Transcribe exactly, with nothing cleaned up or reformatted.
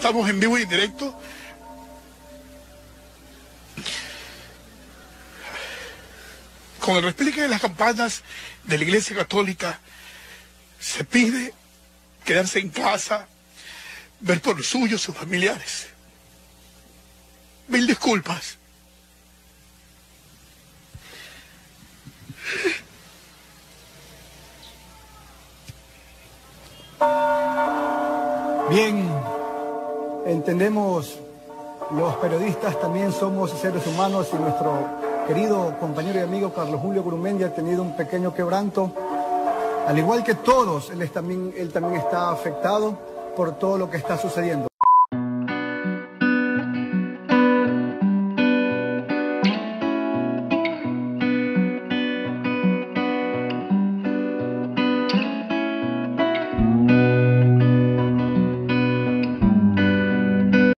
estamos en vivo y en directo. Con el replique de las campanas de la Iglesia Católica, se pide quedarse en casa, ver por los suyos, sus familiares. Mil disculpas. Bien, entendemos, los periodistas también somos seres humanos y nuestro querido compañero y amigo Carlos Julio Gurumendi ha tenido un pequeño quebranto. Al igual que todos, él, es también, él también está afectado por todo lo que está sucediendo.